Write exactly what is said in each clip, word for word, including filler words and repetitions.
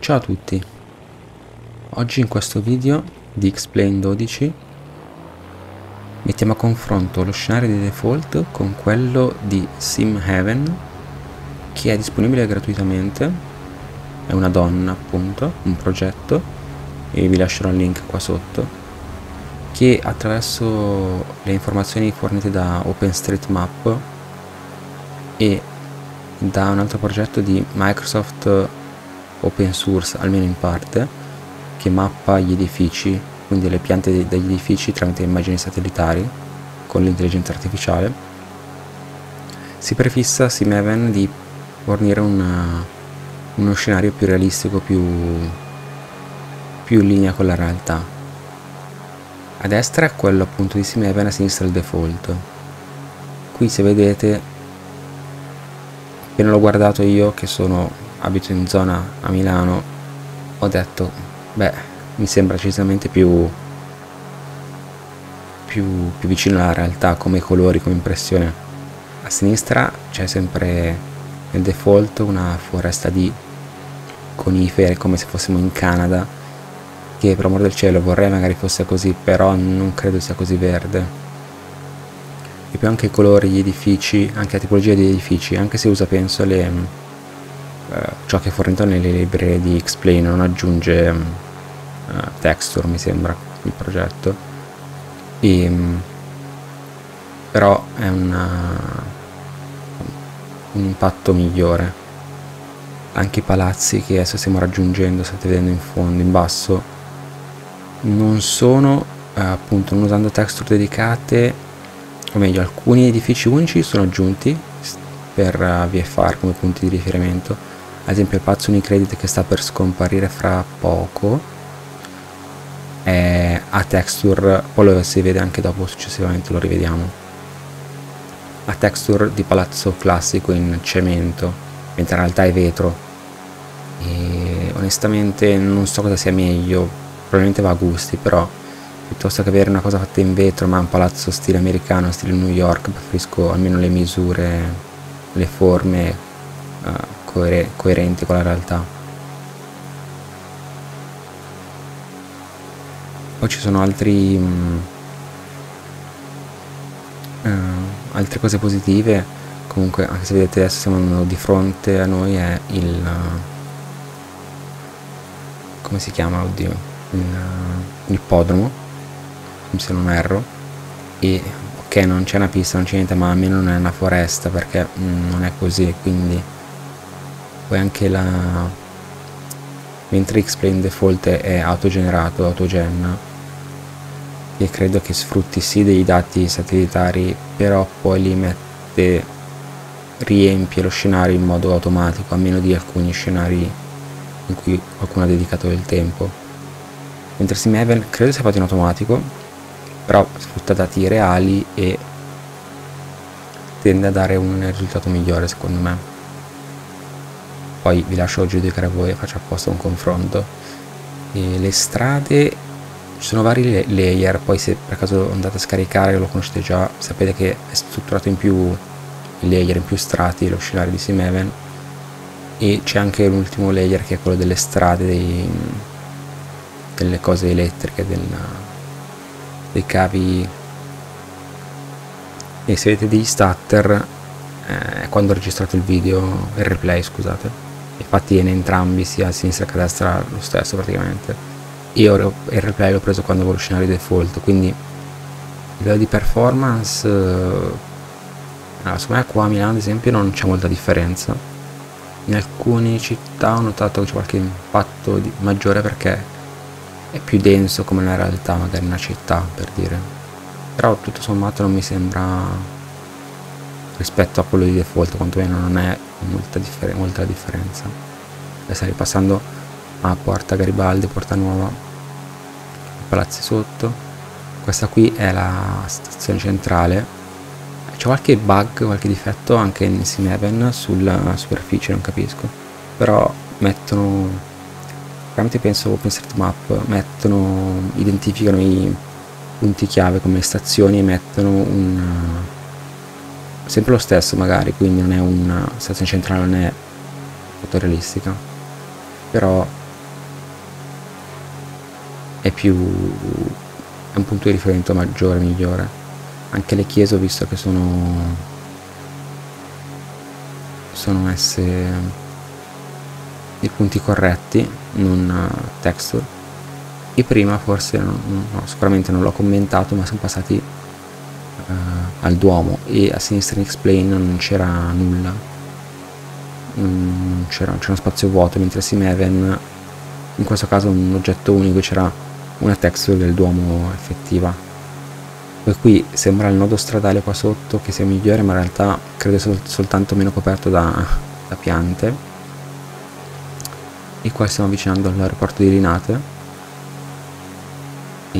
Ciao a tutti, oggi in questo video di X-Plane dodici mettiamo a confronto lo scenario di default con quello di SimHaven, che è disponibile gratuitamente, è una donna appunto, un progetto, e vi lascerò il link qua sotto, che attraverso le informazioni fornite da OpenStreetMap e da un altro progetto di Microsoft open source, almeno in parte, che mappa gli edifici, quindi le piante degli edifici tramite immagini satellitari con l'intelligenza artificiale, si prefissa a SimHaven di fornire una, uno scenario più realistico, più, più in linea con la realtà. A destra è quello appunto di SimHaven, a sinistra il default. Qui, se vedete, appena l'ho guardato io, che sono abito in zona a Milano, ho detto beh, mi sembra decisamente più, più, più vicino alla realtà come colori, come impressione. A sinistra c'è sempre nel default una foresta di conifere, come se fossimo in Canada, che per amor del cielo vorrei magari fosse così, però non credo sia così verde. E poi anche i colori, gli edifici, anche la tipologia degli edifici, anche se usa penso le Uh, ciò che è fornito nelle librerie di X-Plane, non aggiunge um, uh, texture, mi sembra, il progetto, e, um, però è una, un impatto migliore. Anche i palazzi che adesso stiamo raggiungendo, state vedendo in fondo, in basso, non sono uh, appunto, non usando texture dedicate, o meglio, alcuni edifici unici sono aggiunti per uh, V F R come punti di riferimento. Ad esempio il palazzo Unicredit, che sta per scomparire fra poco, è a texture, poi lo si vede anche dopo, successivamente lo rivediamo, a texture di palazzo classico in cemento, mentre in realtà è vetro, e onestamente non so cosa sia meglio, probabilmente va a gusti, però piuttosto che avere una cosa fatta in vetro ma un palazzo stile americano, stile New York, preferisco almeno le misure, le forme uh, coer coerenti con la realtà. Poi ci sono altri mh, uh, altre cose positive. Comunque, anche se vedete adesso siamo di fronte a noi, è il uh, come si chiama, oddio, il, uh, ippodromo, se non erro, e ok, non c'è una pista, non c'è niente, ma almeno non è una foresta, perché mh, non è così. Quindi poi anche la, mentre X-Plane default è autogenerato, autogen, e credo che sfrutti sì dei dati satellitari, però poi li mette, riempie lo scenario in modo automatico, a meno di alcuni scenari in cui qualcuno ha dedicato del tempo. Mentre SimHaven credo sia fatto in automatico, però sfrutta dati reali e tende a dare un risultato migliore, secondo me. Poi vi lascio giudicare voi, faccio apposta un confronto. E le strade, ci sono vari layer, poi se per caso andate a scaricare, lo conoscete già, sapete che è strutturato in più layer, in più strati, lo scenario di SimHaven, e c'è anche l'ultimo layer che è quello delle strade, dei, delle cose elettriche, del, dei cavi. E se vedete degli stutter, eh, quando ho registrato il video, il replay scusate, infatti in entrambi, sia a sinistra che a destra, lo stesso praticamente. Io il replay l'ho preso quando avevo lo scenario default, quindi a livello di performance, eh, allora, secondo me qua a Milano ad esempio non c'è molta differenza. In alcune città ho notato che c'è qualche impatto di, maggiore, perché è più denso come nella realtà, magari in una città, per dire. Però tutto sommato non mi sembra, rispetto a quello di default quantomeno, non è molta, differ molta differenza. Adesso ripassando a Porta Garibaldi, Porta Nuova, palazzi sotto. Questa qui è la stazione centrale. C'è qualche bug, qualche difetto anche in SimHaven sulla superficie, non capisco, però mettono, veramente penso OpenStreetMap, mettono, identificano i punti chiave come stazioni e mettono un, sempre lo stesso magari, quindi non è una stazione centrale, non è fotorealistica, però più, è un punto di riferimento maggiore, migliore. Anche le chiese ho visto che sono sono messe i punti corretti, non texture. E prima forse no, no, sicuramente non l'ho commentato, ma sono passati uh, al Duomo e a sinistra in Explain non c'era nulla, non c'era uno spazio vuoto, mentre a Simeven in questo caso un oggetto unico, c'era una texture del Duomo effettiva. Poi qui sembra il nodo stradale qua sotto che sia migliore, ma in realtà credo sol soltanto meno coperto da, da piante. E qua stiamo avvicinando all'aeroporto di Linate. E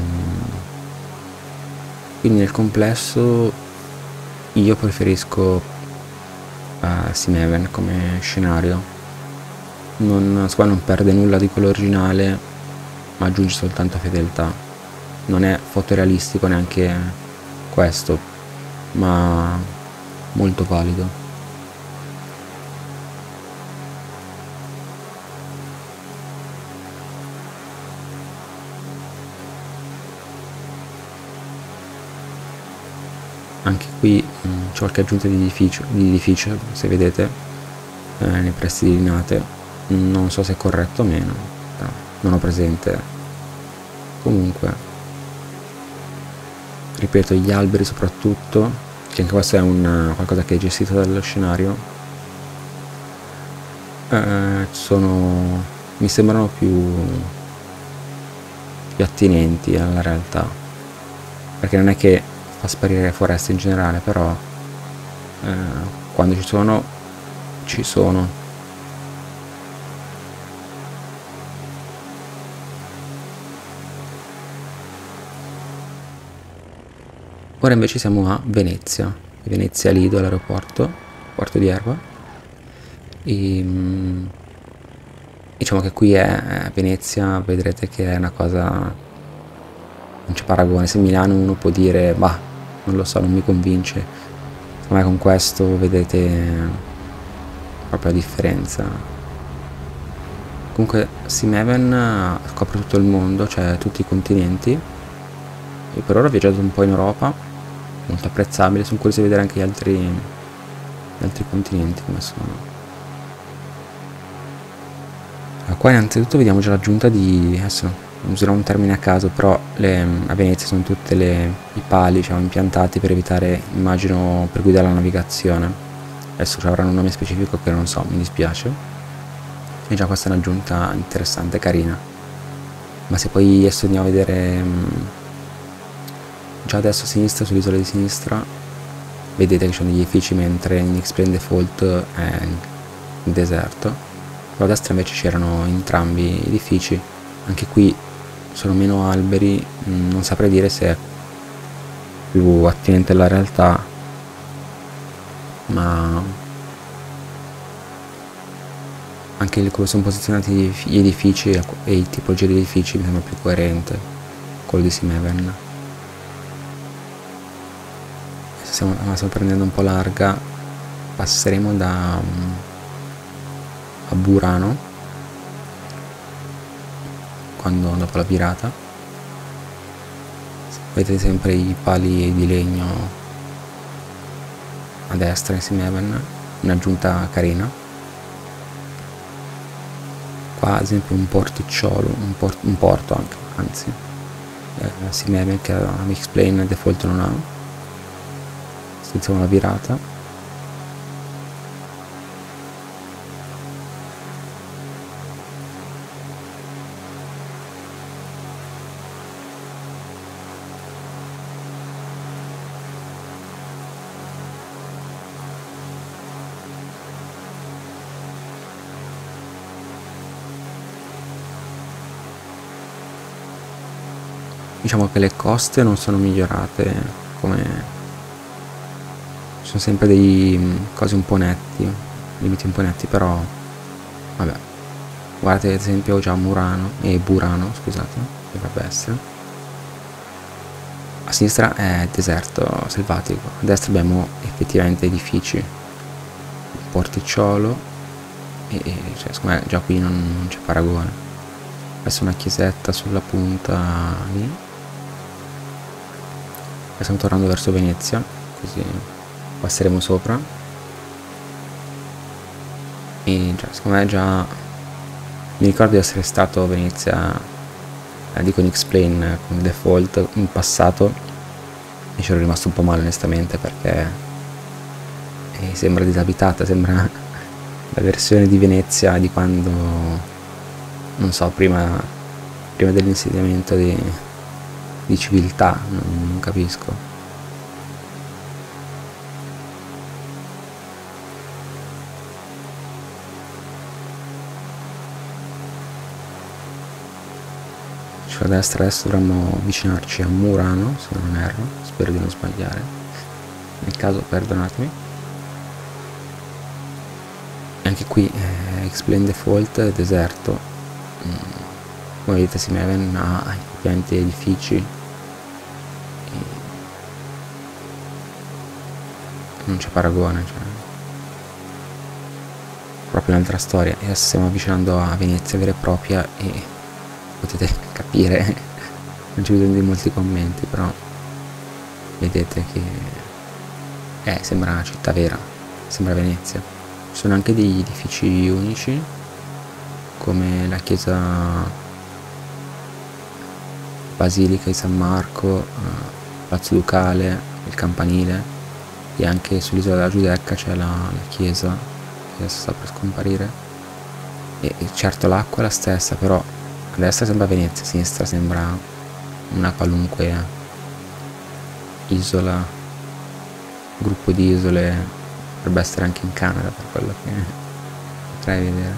quindi nel complesso io preferisco uh, Simeven come scenario. Non, qua non perde nulla di quello originale, ma aggiunge soltanto fedeltà. Non è fotorealistico neanche questo, ma molto valido. Anche qui mh, c'è qualche aggiunta di edificio, di edificio se vedete, eh, nei pressi di Linate. Non so se è corretto o meno, però non ho presente. Comunque, ripeto, gli alberi soprattutto, che anche questo è un qualcosa che è gestito dallo scenario, eh, sono, mi sembrano più, più attinenti alla realtà, perché non è che fa sparire le foreste in generale, però eh, quando ci sono, ci sono. Ora invece siamo a Venezia, Venezia Lido, l'aeroporto, porto di Erba. E, mh, diciamo che qui è a Venezia, vedrete che è una cosa, non c'è paragone. Se Milano uno può dire, bah, non lo so, non mi convince, ma con questo vedete proprio la differenza. Comunque Simeven copre tutto il mondo, cioè tutti i continenti. Io per ora ho viaggiato un po' in Europa, molto apprezzabile, sono curioso di vedere anche gli altri, gli altri continenti come sono. Allora, qua innanzitutto vediamo già l'aggiunta di, adesso userò un termine a caso, però le, a Venezia sono tutte le, i pali, diciamo, impiantati per evitare, immagino, per guidare la navigazione. Adesso ci avranno un nome specifico che non so, mi dispiace. E già questa è un'aggiunta interessante, carina. Ma se poi adesso andiamo a vedere mh, già adesso a sinistra, sull'isola di sinistra, vedete che ci sono degli edifici, mentre in Explain Default è il deserto. Però a destra invece c'erano entrambi gli edifici. Anche qui sono meno alberi, non saprei dire se è più attinente alla realtà, ma anche come sono posizionati gli edifici e il tipologia di edifici mi sembra più coerente quello di Simeven. Stiamo, stiamo prendendo un po' larga, passeremo da um, a Burano quando dopo la virata. Vedete sempre i pali di legno a destra in Simeven, un'aggiunta carina. Qua ad esempio un porticciolo, un, port, un porto anche, anzi eh, Simeven che a Explain Default non ha. Senza una virata. Diciamo che le coste non sono migliorate, come sono sempre dei cose un po' netti, limiti un po' netti, però vabbè. Guardate ad esempio già Murano e Burano, scusate, dovrebbe essere. A sinistra è deserto selvatico, a destra abbiamo effettivamente edifici, porticciolo e, e cioè, secondo me già qui non, non c'è paragone. Adesso una chiesetta sulla punta lì. E stiamo tornando verso Venezia, così passeremo sopra. E già, secondo me già mi ricordo di essere stato a Venezia, eh, dico in X-Plane con default in passato, e ci ero rimasto un po' male onestamente, perché eh, sembra disabitata, sembra la versione di Venezia di quando, non so, prima, prima dell'insediamento di, di civiltà, non, non capisco. A destra adesso dovremmo avvicinarci a Murano, se non erro, spero di non sbagliare, nel caso perdonatemi. E anche qui eh, X-Plane default deserto, mm, come vedete Simeven ha ovviamente edifici e non c'è paragone, cioè proprio un'altra storia. E adesso stiamo avvicinando a Venezia vera e propria e potete capire, non c'è bisogno di molti commenti, però vedete che eh, sembra una città vera, sembra Venezia. Ci sono anche degli edifici unici, come la chiesa Basilica di San Marco, eh, Palazzo Ducale, il campanile, e anche sull'isola della Giudecca c'è la, la chiesa, che adesso sta per scomparire. E, e certo l'acqua è la stessa, però a destra sembra Venezia, a sinistra sembra una qualunque isola, gruppo di isole, potrebbe essere anche in Canada per quello che potrei vedere.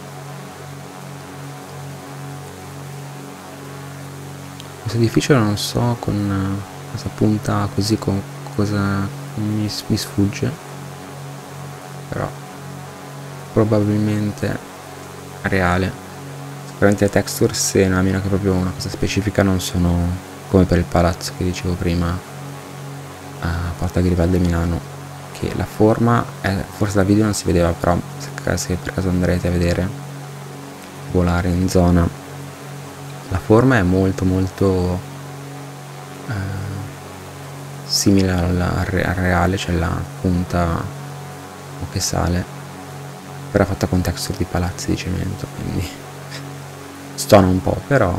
Questo edificio non so con cosa punta, così con cosa mi, mi sfugge, però probabilmente reale. Sicuramente le texture, se non almeno che proprio una cosa specifica, non sono come per il palazzo che dicevo prima a Porta Garibaldi Milano, che la forma è, forse da video non si vedeva, però se per caso andrete a vedere, volare in zona, la forma è molto molto eh, simile al, al reale, c'è la punta che sale, però fatta con texture di palazzi di cemento, quindi stona un po', però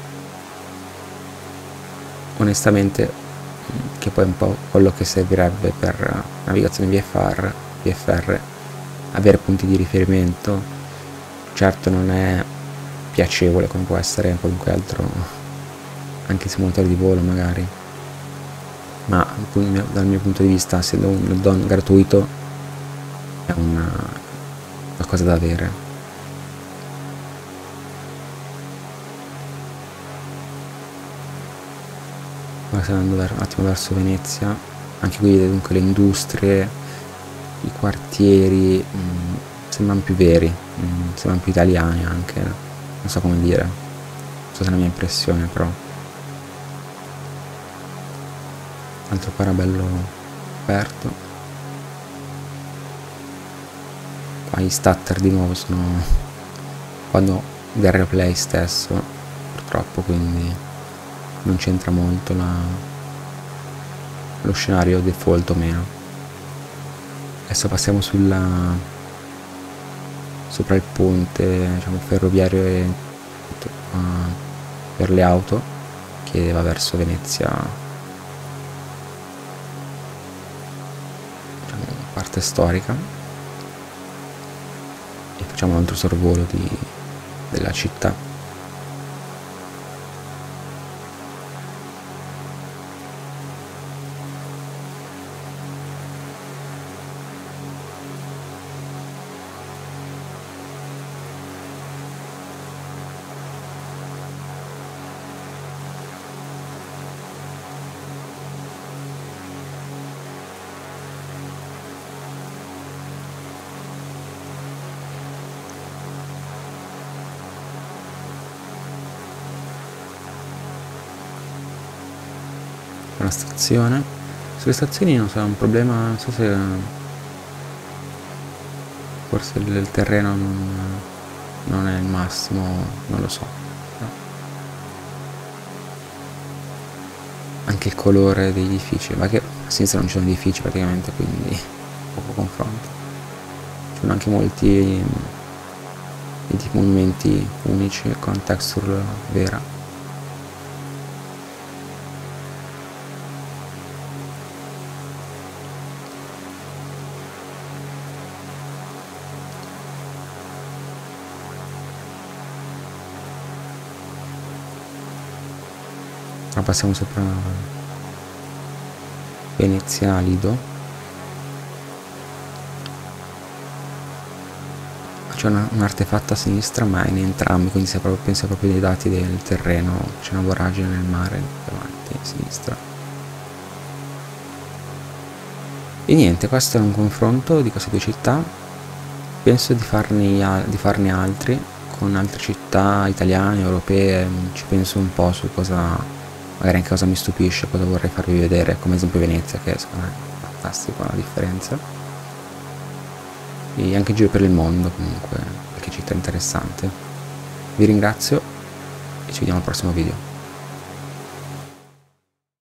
onestamente, che poi è un po' quello che servirebbe per navigazione V F R, V F R, avere punti di riferimento. Certo non è piacevole come può essere qualunque altro, anche simulatore di volo magari, ma dal mio punto di vista, essendo un add-on gratuito, è una qualcosa da avere. Ora stiamo andando un attimo verso Venezia, anche qui vedete dunque le industrie, i quartieri, mh, sembrano più veri, mh, sembrano più italiani anche, non so come dire, non so se è la mia impressione, però. Altro parabello aperto. Qua gli stutter di nuovo sono quando del replay stesso, purtroppo, quindi non c'entra molto la, lo scenario default o meno. Adesso passiamo sulla sopra il ponte, diciamo, ferroviario e, uh, per le auto, che va verso Venezia, diciamo, parte storica, e facciamo un altro sorvolo di, della città. Una stazione. Sulle stazioni non so, è un problema, non so se forse il terreno non, non è il massimo, non lo so. anche il colore degli edifici, ma che a sinistra non ci sono edifici praticamente, quindi poco confronto. Ci sono anche molti monumenti unici con texture vera. Ora passiamo sopra Venezia Lido. C'è una, un artefatto a sinistra, ma è in entrambi, quindi se proprio, pensa proprio dei dati del terreno, c'è una voragine nel mare davanti a sinistra. E niente, questo è un confronto di queste due città. Penso di farne, di farne altri con altre città italiane, europee. Ci penso un po' su cosa, magari anche cosa mi stupisce, cosa vorrei farvi vedere, come esempio Venezia, che secondo me è fantastica la differenza. E anche in giro per il mondo, comunque qualche città interessante. Vi ringrazio e ci vediamo al prossimo video.